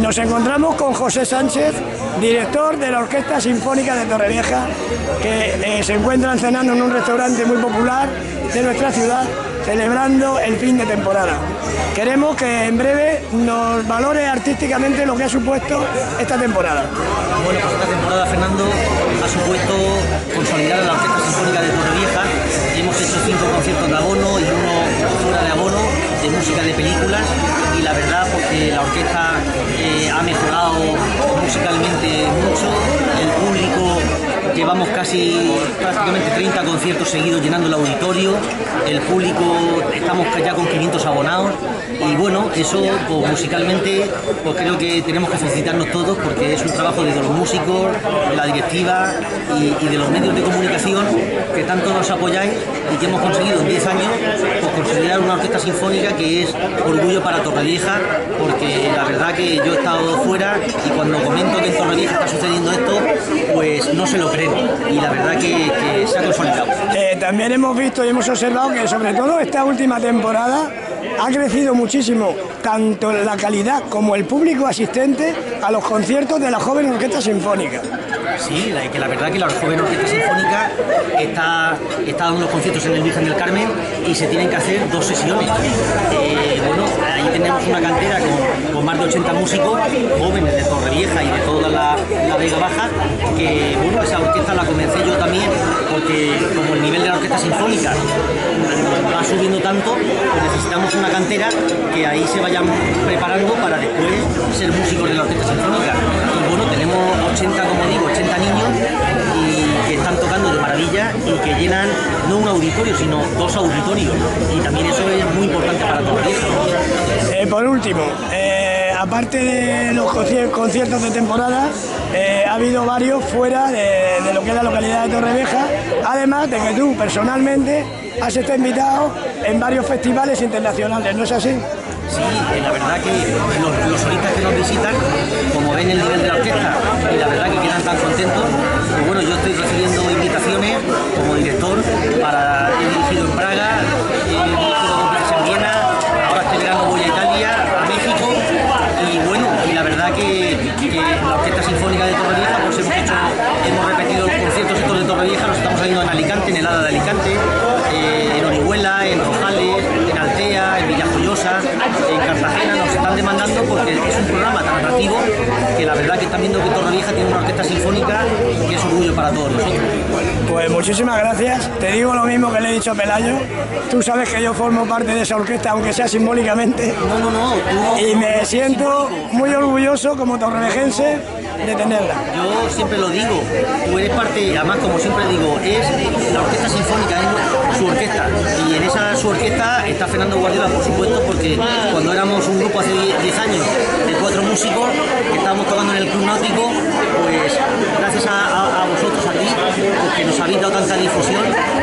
nos encontramos con José Sánchez, director de la Orquesta Sinfónica de Torrevieja, que se encuentran cenando en un restaurante muy popular de nuestra ciudad, celebrando el fin de temporada. Queremos que en breve nos valore artísticamente lo que ha supuesto esta temporada. Bueno, pues esta temporada, Fernando, ha supuesto consolidar a la Orquesta Sinfónica de Torrevieja. Hemos hecho 5 conciertos de abono y uno fuera de abono, de música de películas, y la verdad, porque la orquesta ha mejorado musicalmente mucho, el público, llevamos prácticamente 30 conciertos seguidos llenando el auditorio, el público, estamos ya con 500 abonados, y bueno, eso pues, musicalmente pues creo que tenemos que felicitarnos todos, porque es un trabajo de los músicos, de la directiva y de los medios de comunicación que tanto nos apoyáis y que hemos conseguido en 10 años pues, consolidar una orquesta sinfónica que es orgullo para Torrevieja, porque la verdad que yo he estado fuera y cuando comento que en Torrevieja está sucediendo esto, pues no se lo creen, y la verdad que se ha consolidado. También hemos visto y hemos observado que sobre todo esta última temporada ha crecido muchísimo tanto la calidad como el público asistente a los conciertos de la joven Orquesta Sinfónica. Sí, que la verdad que la joven Orquesta Sinfónica está dando los conciertos en el Virgen del Carmen y se tienen que hacer 2 sesiones. Bueno, ahí tenemos una cantera con más de 80 músicos jóvenes de Torrevieja y de toda la Vega Baja, que bueno, esa orquesta la comencé yo también, porque como el nivel de la Orquesta Sinfónica va subiendo tanto, pues necesitamos una cantera que ahí se vayan preparando para después ser músicos de la Orquesta Sinfónica. Y bueno, tenemos 80, como digo, 80 niños y que están tocando de maravilla y que llenan no un auditorio, sino 2 auditorios, y también eso es muy importante para Torrevieja. Por último, aparte de los conciertos de temporada, ha habido varios fuera de lo que es la localidad de Torrevieja, además de que tú personalmente has estado invitado en varios festivales internacionales, ¿no es así? Sí, la verdad que los solistas que nos visitan, como ven el nivel de la orquesta y la verdad que quedan tan contentos, pues bueno, yo estoy recibiendo invitaciones como director he dirigido en Praga, he dirigido 2 veces en Viena, ahora este verano voy a Italia, a México, y bueno, y la verdad que la Orquesta Sinfónica de Torrevieja, pues hemos repetido los conciertos estos de Torrevieja, nos estamos saliendo en Alicante, en el Hada de Alicante, en Orihuela, en Rojales, en Altea, en Villajoyosa, en Cartagena. Nos están demandando porque es un programa tan atractivo que la verdad que están viendo que Torrevieja tiene una orquesta sinfónica que es orgullo para todos nosotros. Pues muchísimas gracias, te digo lo mismo que le he dicho a Pelayo, tú sabes que yo formo parte de esa orquesta, aunque sea simbólicamente, y me siento muy orgulloso como torrevejense de tenerla. Yo siempre lo digo, tú eres parte, además como siempre digo, es la Orquesta Sinfónica, es su orquesta, y en esa su orquesta está Fernando Guardiola, por supuesto, porque cuando éramos un grupo hace 10 años de 4 músicos que estábamos tocando en el Club Náutico, pues gracias a vosotros, a ti, porque nos habéis dado tanta difusión,